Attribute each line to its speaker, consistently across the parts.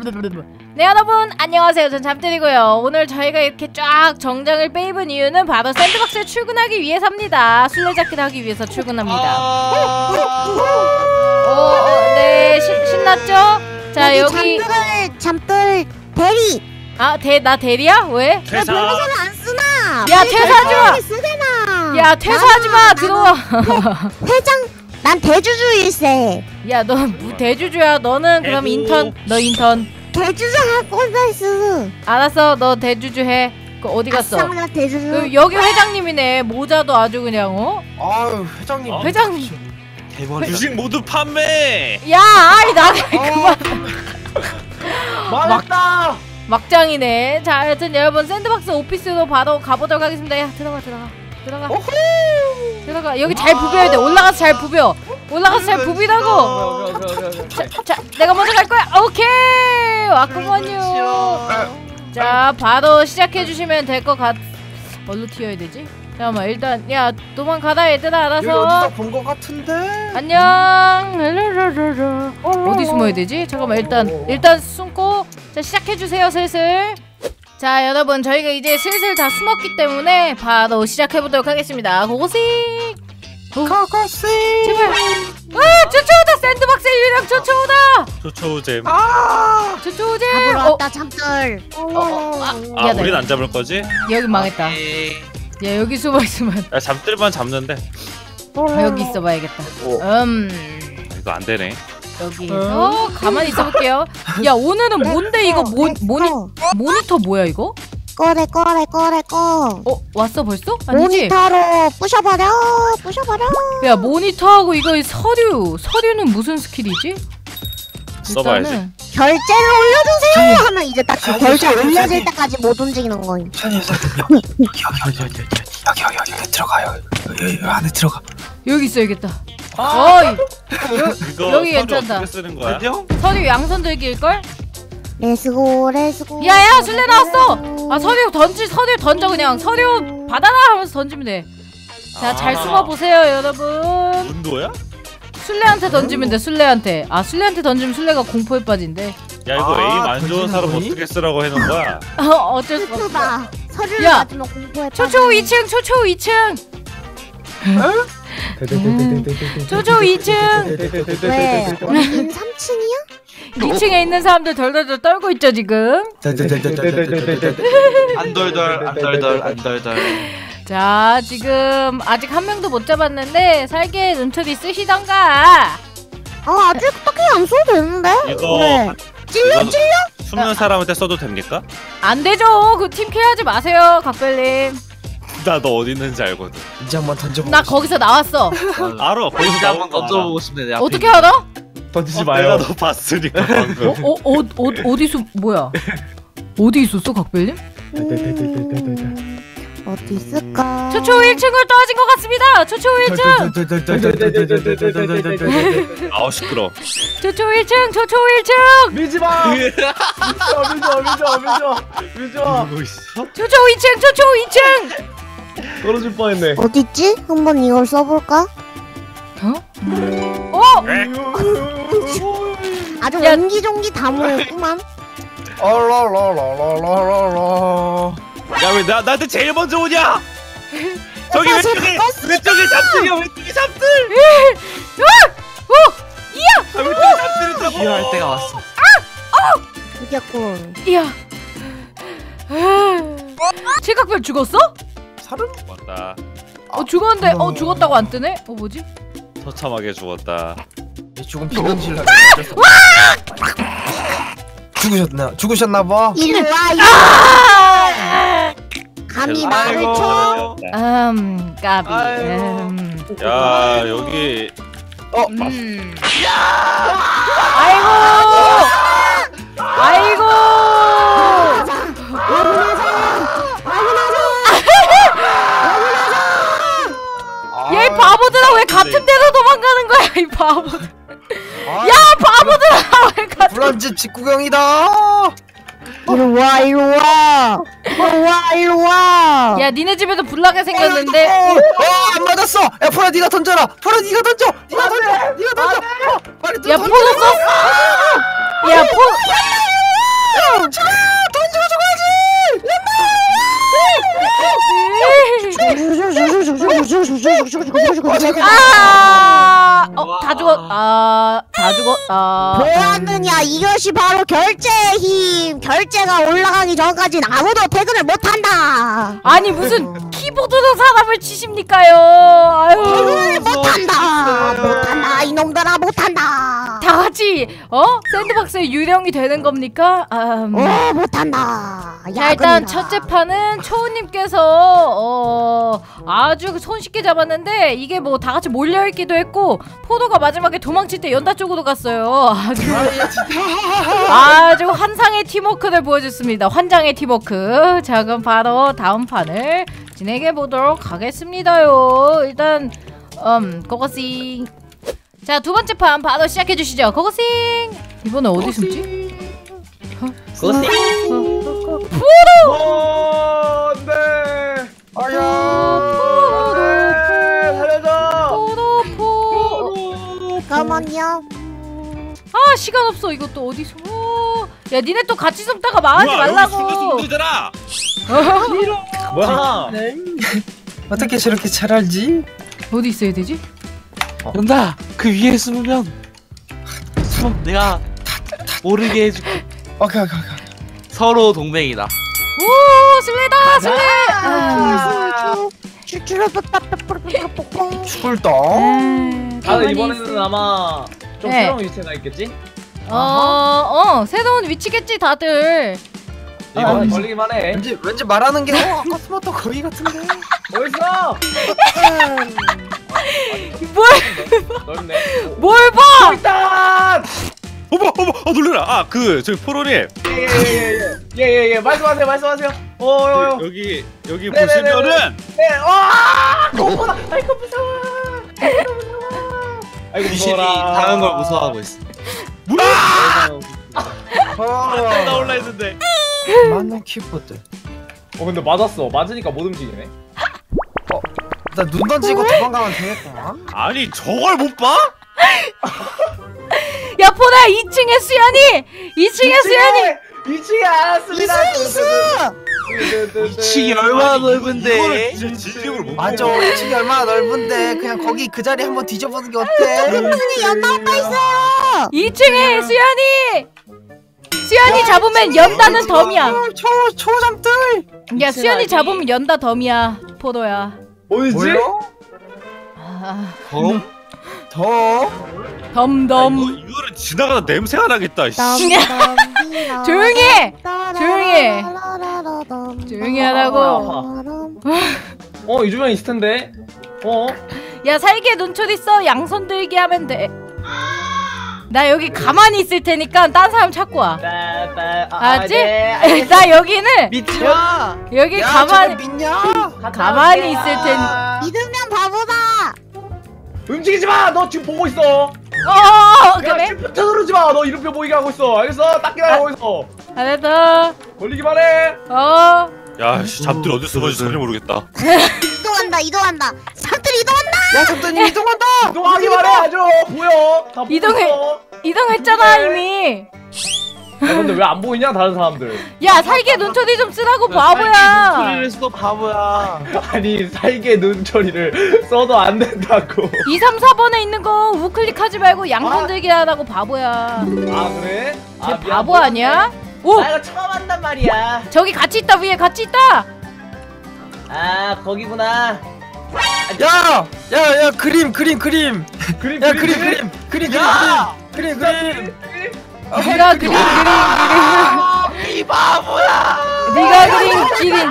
Speaker 1: 네 여러분 안녕하세요. 전 잠들이고요. 오늘 저희가 이렇게 쫙 정장을 빼입은 이유는 바로 샌드박스에 출근하기 위해서입니다. 술래잡기를 하기 위해서 출근합니다. 네 신났죠? 자 여기
Speaker 2: 잠들 대리.
Speaker 1: 나 대리야? 왜?
Speaker 2: 퇴사. 변호사는 안 쓰나?
Speaker 1: 야 퇴사하지마.
Speaker 2: 쓰잖아.
Speaker 1: 야 퇴사하지마. 들어와.
Speaker 2: 회장. 난 대주주일세.
Speaker 1: 야 너 대주주야. 너는 그럼 인턴. 너 인턴.
Speaker 2: 대주주 할 뻔했어.
Speaker 1: 알았어. 너 대주주 해. 그 어디 갔어?
Speaker 2: 아싸, 나 대주주.
Speaker 1: 여기 회장님이네. 모자도 아주 그냥
Speaker 3: 아유 회장님.
Speaker 1: 회장님.
Speaker 3: 주식 모두 판매.
Speaker 1: 야 아이 나게 그만.
Speaker 3: 망했다.
Speaker 1: 막장이네. 자 하여튼 여러분 샌드박스 오피스로 바로 가보도록 하겠습니다. 야 들어가. 들어가. 여기 잘 부벼야 돼. 올라가서 잘 부벼. 잘 부비라고. 자 내가 먼저 갈 거야. 오케이 왔구먼요. 자 바로 시작해 주시면 될 것 같. 뭘로 튀어야 되지? 잠깐만 일단 야 도망가다 얘들아. 알아서.
Speaker 3: 여기 어디서 본 것 같은데.
Speaker 1: 안녕. 어디 숨어야 되지? 잠깐만 일단 숨고. 자 시작해 주세요 슬슬. 자 여러분 저희가 이제 슬슬 다 숨었기 때문에 바로 시작해보도록 하겠습니다. 고고싱 제발. 초초우다. 샌드박스의 유령 초초우다.
Speaker 3: 초초우잼.
Speaker 1: 초초우잼.
Speaker 2: 잡으러 왔다 잠들.
Speaker 1: 미안해.
Speaker 3: 우린 안 잡을 거지?
Speaker 1: 여기 망했다. 야 여기 숨어있으면
Speaker 3: 야 잡들만 잡는데.
Speaker 1: 여기 있어봐야겠다.
Speaker 3: 이거 안 되네.
Speaker 1: 여기서 가만히 있어볼게요. 야 오늘은 뭔데 이거 모니터 뭐야 이거?
Speaker 2: 꺼래.
Speaker 1: 왔어 벌써? 아니지?
Speaker 2: 모니터로 부셔버려.
Speaker 1: 야 모니터하고 이거 서류는 무슨 스킬이지?
Speaker 3: 써봐야지.
Speaker 1: 일단은
Speaker 2: 결제를 올려주세요 하면 이제 딱 그 결제 올려질 때까지 못 움직이는 거임.
Speaker 4: 여기 들어가요. 여기 안에 들어가.
Speaker 1: 여기 있어야겠다. 여기 괜찮다.
Speaker 3: 어떻게 쓰는 거야?
Speaker 1: 서류 양손 들기일걸?
Speaker 2: 레츠고.
Speaker 1: 야야 술래 나왔어. 서류 던져 그냥. 서류 받아라 하면서 던지면 돼. 자 잘 숨어보세요 여러분.
Speaker 3: 운도야?
Speaker 1: 술래한테 던지면 돼. 술래한테 던지면 술래가 공포에 빠진대.
Speaker 3: 야 이거 에임 안 좋은 사람 어떻게 쓰라고 해놓은 거야?
Speaker 1: 어쩔 수 없어.
Speaker 2: 서류를
Speaker 1: 야,
Speaker 2: 맞으면 공포에
Speaker 1: 초초 2층. 초초 2층.
Speaker 2: 왜? 어딘 3층이야?
Speaker 1: 2층에 있는 사람들 덜덜덜 떨고 있죠 지금.
Speaker 4: 안덜덜.
Speaker 1: 자 지금 아직 한 명도 못 잡았는데 살게 눈틀이 쓰시던가.
Speaker 2: 아직 딱히 안 써도 되는데?
Speaker 3: 이거
Speaker 2: 왜? 찔려?
Speaker 3: 숨는 사람한테 써도 됩니까?
Speaker 1: 안 되죠. 그 팀 캐하지 마세요 각별님.
Speaker 3: 나 너 어디 있는지 알거든.
Speaker 4: 이제 한번 던져보고.
Speaker 1: 나 거기서 나왔어.
Speaker 3: 알아. 거기서
Speaker 4: 한번 던져보고 싶네.
Speaker 1: 어떻게 알아?
Speaker 4: 던지지
Speaker 3: 내가 너 봤으니까 방금.
Speaker 1: 어디서 뭐야? 어디 있었어 각별님?
Speaker 2: 어디 있을까?
Speaker 1: 초초 1층으로 떨어진 것 같습니다. 초초 1층.
Speaker 3: 아우 시끄러.
Speaker 1: 초초 1층.
Speaker 4: 밀지마. 밀지마.
Speaker 3: 누구 있어?
Speaker 1: 초초 2층.
Speaker 4: 떨어질 뻔했네.
Speaker 2: 어디 있지? 한번 이걸 써볼까? 아주
Speaker 1: 야.
Speaker 2: 옹기종기 다 모였구만.
Speaker 3: 야 왜 나한테 제일 먼저 오냐? 저기 왼쪽에 잡들이야. 왼쪽에 잡들. 왼쪽에 잡들 있다고.
Speaker 4: 이해할 때가 왔어.
Speaker 2: 이겼군.
Speaker 1: 이야. 칠각별 죽었어?
Speaker 3: 사람 왔다.
Speaker 1: 죽었는데 죽었다고 안 뜨네? 뭐지?
Speaker 3: 처참하게 죽었다.
Speaker 4: 죽은 비명실 죽으셨나봐.
Speaker 2: 이리 와. 감히 말을 쳐.
Speaker 1: 까비.
Speaker 3: 야 여기
Speaker 1: 아이고. 얘 바보들아 왜 같은 데로 도망가는 거야 이 바보. 야 바보들아 왜 같은.
Speaker 4: 불안집 직구경이다.
Speaker 2: 이리 와.
Speaker 1: 야 니네 집에도 불나게 생겼는데.
Speaker 4: 안 맞았어. 야 포라 네가 던져라. 포라 네가 던져. 네가 던져. 빨리
Speaker 1: 야 포도 썼어. 야 포. 다 죽었다.
Speaker 2: 보았느냐? 이것이 바로 결제의 힘. 결제가 올라가기 전까진 아무도 퇴근을 못한다.
Speaker 1: 아니 무슨 키보드로 사람을 치십니까요? 아유.
Speaker 2: 퇴근을 못한다. 이놈들아 못한다.
Speaker 1: 다 같이 샌드박스에 유령이 되는 겁니까?
Speaker 2: 못한다.
Speaker 1: 자, 일단 첫째 판은 초우님께서 아주 손쉽게 잡았는데 이게 뭐 다 같이 몰려있기도 했고 포도가 마지막에 도망칠 때 연다 쪽으로 갔어요. 아주 환상의 팀워크를 보여줬습니다. 환장의 팀워크. 자, 그럼 바로 다음 판을 진행해 보도록 하겠습니다요. 일단 고고싱. 자, 두 번째 판 바로 시작해 주시죠. 고고싱. 이번에 어디 숨지?
Speaker 3: 고고싱.
Speaker 4: 네. 아야.
Speaker 2: 잠깐만요.
Speaker 1: 아, 시간 없어. 이것도 어디 숨어? 야, 니네 또 같이 숨다가 망하지 말라고.
Speaker 3: 숨기잖아.
Speaker 4: 뭐야? 어떻게 저렇게 잘 알지?
Speaker 1: 어디 있어야 되지?
Speaker 3: 연다. 그 위에 숨으면 숨어. 내가 모르게 해줄게.
Speaker 4: 오케이.
Speaker 3: 서로 동맹이다.
Speaker 1: 오, 술래다. 술래.
Speaker 4: 출동.
Speaker 3: 다들 이번에는 아마 좀
Speaker 1: 네.
Speaker 3: 새로운 위치가 있겠지?
Speaker 1: 새로운 위치겠지 다들.
Speaker 3: 이건 걸리기만 해.
Speaker 4: 왠지 말하는 게 아까 숨었던 거기 같은데.
Speaker 3: 어딨어? 넓네.
Speaker 1: 뭘 봐?
Speaker 3: 일단.
Speaker 5: 어머 놀래라. 저기 포로님
Speaker 3: 예예예. 말씀하세요.
Speaker 5: 여기
Speaker 3: 네네네네.
Speaker 5: 보시면은
Speaker 3: 네. 거꾸다. 아이고 무서워. 아이고
Speaker 5: 귀신이
Speaker 3: 당한 걸 무서워하고 있어.
Speaker 5: 나올라 했는데.
Speaker 4: 맞는 키보드.
Speaker 3: 근데 맞았어. 맞으니까 못 움직이네.
Speaker 4: 나 눈 던지고 도망가면 되겠구만.
Speaker 5: 아니 저걸 못 봐?
Speaker 1: 야, 포나 2층에 수연이. 2층에 수연이.
Speaker 3: 2층에 알았습니다.
Speaker 2: 이수.
Speaker 3: 2층이 얼마나 넓은데.
Speaker 5: 이거를 진짜 진심으로 못
Speaker 4: 맞아.
Speaker 5: 봐.
Speaker 4: 2층이 얼마나 넓은데 그냥 거기 그 자리 한번 뒤져보는 게 어때?
Speaker 2: 연다 오빠 있어요.
Speaker 1: 2층에 수연이. 수연이 잡으면 연다는 덤이야.
Speaker 4: 초잠들.
Speaker 1: 야, 수연이 잡으면 연다 덤이야. 포도야.
Speaker 3: 뭐지?
Speaker 4: 더?
Speaker 1: 덤덤.
Speaker 5: 이거를 지나가다 냄새가 나겠다. 씨.
Speaker 1: 조용히 해. 조용히 하라고.
Speaker 3: 이주면 있을 텐데.
Speaker 1: 야, 살기에 눈초리 있어. 양손 들기 하면 돼. 나 여기 가만히 있을 테니까 딴 사람 찾고 와. 알았지? 나 여기는
Speaker 3: 믿지 마.
Speaker 1: 여기
Speaker 4: 야,
Speaker 1: 가만히
Speaker 4: 저거 믿냐?
Speaker 1: 가만히 있을 테니.
Speaker 2: 믿으면 바보다.
Speaker 3: 움직이지 마. 너 지금 보고 있어.
Speaker 1: 그래?
Speaker 3: 표 누르지 마. 너 이름표 보이게 하고 있어. 알겠어? 딱 기다리고 있어.
Speaker 1: 알았어.
Speaker 3: 걸리기만 해.
Speaker 5: 야, 잡들 어디 숨어있지 전혀 모르겠다.
Speaker 2: 이동한다. 사람들이 이동한다.
Speaker 4: 야, 잠깐만 이동한다.
Speaker 3: 이동하기만 해. 아주 보여. 다 보고
Speaker 1: 이동해.
Speaker 3: 있어.
Speaker 1: 이동했잖아 이미.
Speaker 3: 근데 왜 안 보이냐 다른 사람들.
Speaker 1: 야, 살기에 눈초리 좀 쓰라고 바보야.
Speaker 3: 소리를 써도 바보야. 아니 살게 눈초리를 써도 안 된다고.
Speaker 1: 2, 3, 4번에 있는 거 우클릭하지 말고 양손 들기 하라고 바보야.
Speaker 3: 아 그래?
Speaker 1: 쟤 바보 아니야? 오!
Speaker 3: 나 이거 처음 한단 말이야.
Speaker 1: 저기 같이 있다. 위에 같이 있다.
Speaker 3: 아 거기구나.
Speaker 4: 야, 그림.
Speaker 3: 그림.
Speaker 4: 야, 그림.
Speaker 1: 네가 그린
Speaker 3: 이 바보야.
Speaker 1: 네가 그린 기린.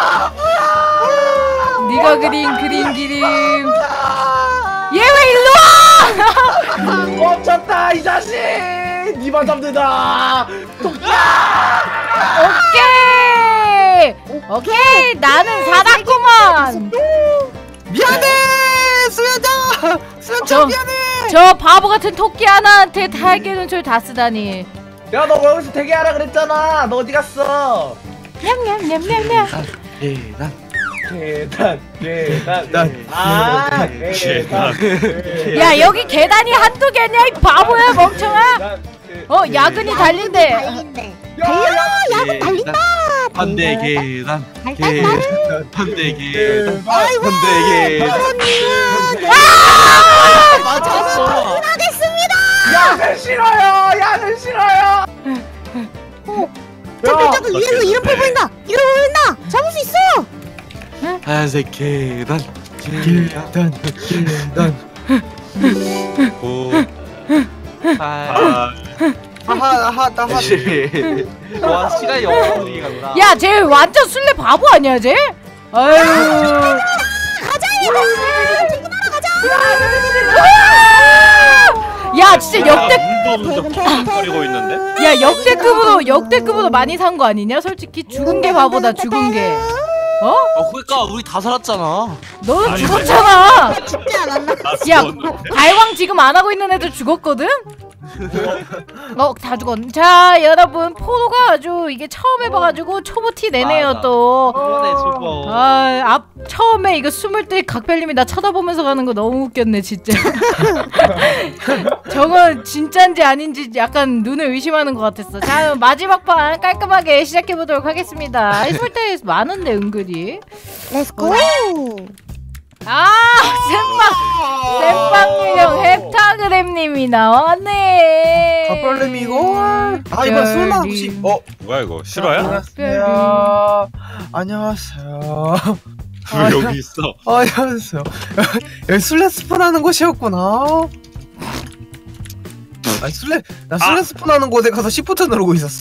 Speaker 1: 네가 그린 기림. 얘 왜 일로 와?
Speaker 3: 멈췄다 이 자식. 니만 잡는다.
Speaker 1: 오케이. 나는 살았구만.
Speaker 4: 미안해, 수연아 미안해.
Speaker 1: 저 바보 같은 토끼 하나한테 달게 눈초리 다 쓰다니.
Speaker 3: 야 너 여기서 대기하라 그랬잖아. 너 어디 갔어?
Speaker 1: 냠냠냠냠냠.
Speaker 3: 계단.
Speaker 1: 야, 여기 계단이 한두 개냐 이 바보야 멍청아. 야근이 달린대.
Speaker 2: 야구 달린다.
Speaker 3: 반대 계단.
Speaker 2: 달달달.
Speaker 3: 반대 계단.
Speaker 2: 아이고.
Speaker 3: 반대 계단.
Speaker 2: 프로님은
Speaker 3: 맞았어.
Speaker 2: 하겠습니다.
Speaker 4: 야는 싫어요. 야는 싫어요.
Speaker 2: 잠깐 위에서 이름표 보인다. 이름표 보인다. 잡을 수 있어.
Speaker 3: 하얀색 계단. 계단. 계단.
Speaker 5: 9
Speaker 3: 아.
Speaker 5: 8
Speaker 3: 와 시간이 없으니까.
Speaker 1: 야, 쟤 완전 술래 바보 아니야, 쟤? 아유.
Speaker 2: 가자 얘들아. 지금 가자.
Speaker 1: 야, 진짜
Speaker 5: 물도 없는 척 거리고 있는데?
Speaker 1: 야, 역대급으로 많이 산 거 아니냐? 솔직히 죽은 게 바보다, 죽은 게. 어?
Speaker 3: 그러니까 우리 다 살았잖아.
Speaker 1: 너는
Speaker 5: 아니,
Speaker 1: 죽었잖아.
Speaker 2: 죽지 않았나?
Speaker 1: 야, 발광 지금 안 하고 있는 애들 죽었거든? 다 죽었네. 자, 여러분, 포도가 아주 이게 처음 해봐가지고 초보 티 내네요,
Speaker 3: 맞아.
Speaker 1: 또.
Speaker 3: 그러네 죽어.
Speaker 1: 처음에 이거 숨을 때 각별님이 나 쳐다보면서 가는 거 너무 웃겼네, 진짜. 저건 진짠지 아닌지 약간 눈을 의심하는 것 같았어. 자, 마지막 판 깔끔하게 시작해보도록 하겠습니다. 숨을 때 많은데, 은근히.
Speaker 2: 렛츠고.
Speaker 1: 쌤빵 유령 헵타그램님이 나왔네.
Speaker 4: 갑벌렘 이걸. 아 이번 술만 혹시.
Speaker 5: 뭐야 이거 실화야?
Speaker 4: 안녕하세요.
Speaker 5: 왜 여기 있어?
Speaker 4: 안녕하세요. 여기 술래 스폰하는 곳이었구나. 아니 술래 스폰하는 곳에 가서 시프트 누르고 있었어.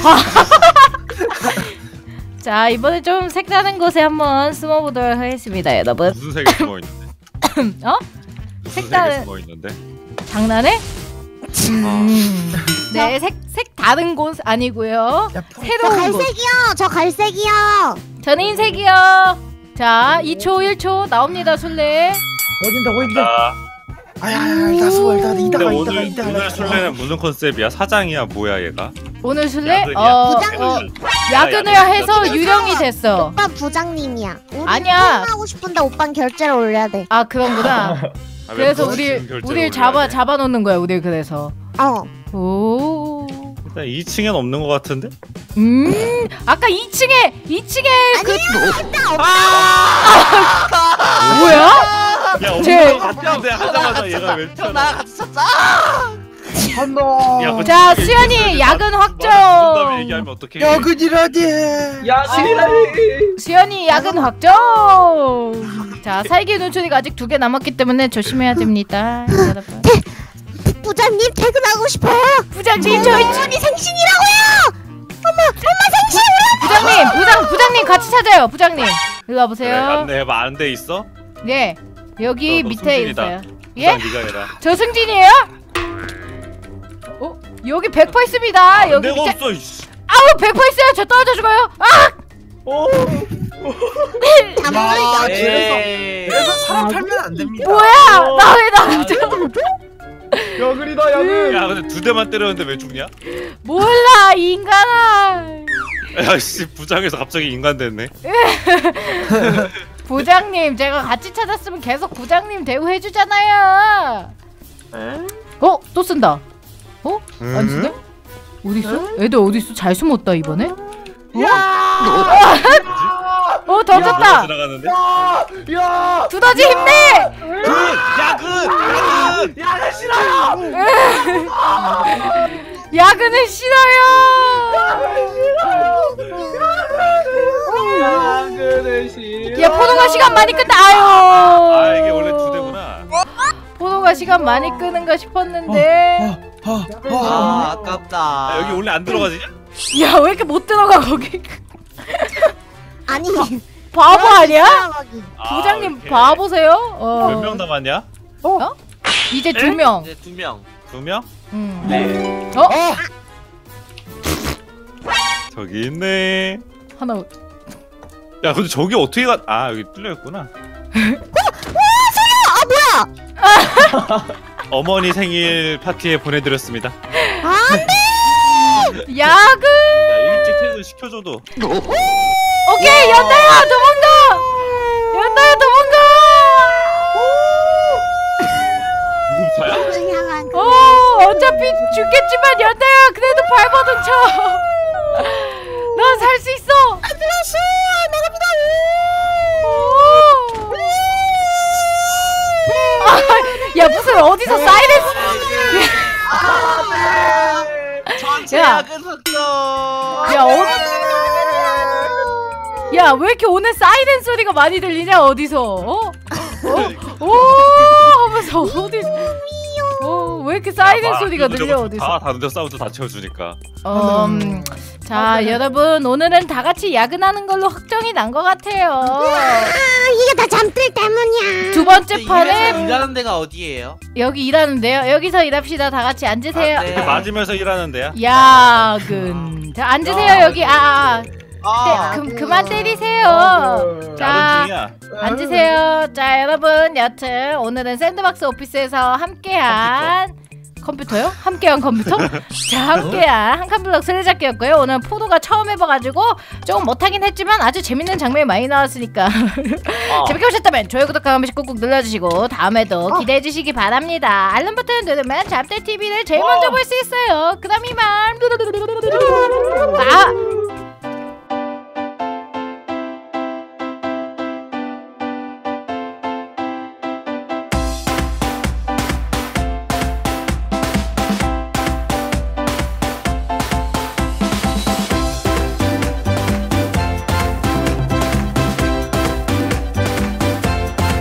Speaker 1: 자, 이번에 좀 색다른 곳에 한번 숨어보도록 하겠습니다, 여러분.
Speaker 5: 무슨 색에 숨어 있는데?
Speaker 1: 어?
Speaker 5: 무슨
Speaker 1: 색다른-
Speaker 5: 색에 숨어 있는데?
Speaker 1: 장난해? 네, 색 다른 곳 아니고요.
Speaker 2: 저
Speaker 1: 새로운 곳.
Speaker 2: 갈색이요. 저 갈색이요.
Speaker 1: 저는 흰색이요. 자, 2초, 1초 나옵니다, 술래.
Speaker 4: 어딘다.
Speaker 5: 나
Speaker 4: 아야 일단 수월 일단
Speaker 5: 근데
Speaker 4: 이따가
Speaker 5: 오늘 술래는 무슨 컨셉이야? 사장이야 뭐야 얘가?
Speaker 1: 오늘 술래?
Speaker 5: 야근이야?
Speaker 2: 부장님.
Speaker 1: 야근을 해서 유령이 됐어.
Speaker 2: 오빠 부장님이야. 우리
Speaker 1: 아니야.
Speaker 2: 하고 싶은데 오빠는 결제를 올려야 돼.
Speaker 1: 아, 그런구나.
Speaker 5: 아, 왜
Speaker 1: 그래서
Speaker 5: 무슨 결제를
Speaker 1: 우릴
Speaker 5: 올려야 돼?
Speaker 1: 잡아놓는 거야, 우릴 그래서.
Speaker 2: 오.
Speaker 5: 일단 2층엔 없는 것 같은데?
Speaker 1: 아까 2층에 그
Speaker 2: 아니야.
Speaker 1: 뭐야?
Speaker 5: 야
Speaker 1: 쟤-
Speaker 5: 엄마가 같은데 하자마자 얘가 왜 튀어나와?
Speaker 4: 한다.
Speaker 5: 야,
Speaker 1: 자,
Speaker 5: 근데
Speaker 1: 수연이
Speaker 5: 이게
Speaker 1: 야근
Speaker 5: 무슨
Speaker 1: 확정.
Speaker 5: 다음에 얘기하면 어떡해?
Speaker 4: 야근이라니.
Speaker 1: 수연이 야근 확정. 자, 살기 눈초리가 아직 2개 남았기 때문에 조심해야 됩니다, 여러분.
Speaker 2: 부장님 퇴근하고 싶어요.
Speaker 1: 부장님, 저희
Speaker 2: 부장님 생신이라고요.
Speaker 1: 부장님 같이 찾아요. 부장님, 일로 와보세요.
Speaker 5: 그래, 안내해봐. 안 돼 있어?
Speaker 1: 네, 여기
Speaker 5: 너
Speaker 1: 밑에
Speaker 5: 승진이다.
Speaker 1: 있어요. 예?
Speaker 5: 부장 네가 해라.
Speaker 1: 저 승진이에요? 여기 100% 있습니다. 여기
Speaker 5: 내가
Speaker 1: 밑에.
Speaker 5: 없어. 이씨.
Speaker 1: 아우, 100% 있어요. 저 떨어져 죽어요. 아!
Speaker 2: 잠깐만요.
Speaker 4: 그래서 사람 팔면 안 됩니다.
Speaker 1: 뭐야? 나 왜 나가죠?
Speaker 4: 야근이다 야근.
Speaker 5: 야 근데 2대만 때렸는데 왜 죽냐?
Speaker 1: 몰라, 이 인간아.
Speaker 5: 야씨 부장에서 갑자기 인간 됐네.
Speaker 1: 부장님, 제가 같이 찾았으면 계속 부장님 대우해주잖아요. 또 쓴다. 안 쓰네? 어디 있어? 애들 어디 있어? 잘 숨었다 이번에. 던졌다.
Speaker 5: 지나가는데?
Speaker 4: 야.
Speaker 1: 두더지 힘내.
Speaker 5: 야근!
Speaker 4: 야근 싫어요.
Speaker 1: 야근은 싫어요.
Speaker 4: 야근을 싫어.
Speaker 1: 야, 포도가 시간 많이 끈다.
Speaker 5: 아
Speaker 1: 아유.
Speaker 5: 이게 원래 2대구나.
Speaker 1: 포도가 시간 많이 끄는가 싶었는데.
Speaker 3: 아깝다.
Speaker 5: 야, 여기 원래 안 들어가지냐?
Speaker 1: 야, 왜 이렇게 못 들어가 거기?
Speaker 2: 아니.
Speaker 1: 바보 아니야?
Speaker 2: 들어가기.
Speaker 1: 부장님
Speaker 5: 오케이.
Speaker 1: 바보세요?
Speaker 5: 몇 명 남았냐?
Speaker 1: 이제 2명.
Speaker 3: 이제 2명.
Speaker 5: 2명?
Speaker 3: 네.
Speaker 5: 저기 있네.
Speaker 1: 하나.
Speaker 5: 야 근데 저기 어떻게 가? 아 여기 뚫려있구나. 어머니 생일 파티에 보내드렸습니다.
Speaker 1: 야근.
Speaker 5: 야 일찍 퇴근 시켜줘도.
Speaker 1: 오케이, 연다야 도망가. 연다야 도망가.
Speaker 5: 누구야?
Speaker 2: 향한 그
Speaker 1: 어차피 죽겠지만 연다야 그래도 발버둥 쳐. 넌 살 수 있어.
Speaker 2: 플러스 나갑니다.
Speaker 1: 야 무슨 어디서 사이렌스?
Speaker 3: 전체
Speaker 1: 야.
Speaker 3: 야근 흑점.
Speaker 1: 야 왜 이렇게 오늘 사이렌 소리가 많이 들리냐 어디서? 오 하면서 어디? 왜 이렇게 사이렌 소리가 들려 어디서?
Speaker 5: 다 다른데 싸우도 다 채워주니까.
Speaker 1: 자 여러분 오늘은 다 같이 야근하는 걸로 확정이 난 것 같아요.
Speaker 2: 이게 다 잠들 때문이야.
Speaker 1: 두 번째 판에
Speaker 3: 일하는 데가 어디예요?
Speaker 1: 여기 일하는데요. 여기서 일합시다. 다 같이 앉으세요.
Speaker 3: 네.
Speaker 5: 맞으면서 일하는 데야.
Speaker 1: 야근. 자 앉으세요 여기. 그만 때리세요. 자
Speaker 5: 야근 중이야.
Speaker 1: 앉으세요. 자 여러분 여튼 오늘은 샌드박스 오피스에서 함께한 컴퓨터요? 함께한 컴퓨터? 자 함께한 한칸블럭 쓰레잡기였고요. 오늘 포도가 처음 해봐가지고 조금 못하긴 했지만 아주 재밌는 장면이 많이 나왔으니까 재밌게 보셨다면 좋아요 구독과 한 번씩 꾹꾹 눌러주시고 다음에도 기대해주시기 바랍니다. 알람 버튼 누르면 잡들TV를 제일 먼저 볼 수 있어요. 그럼 이만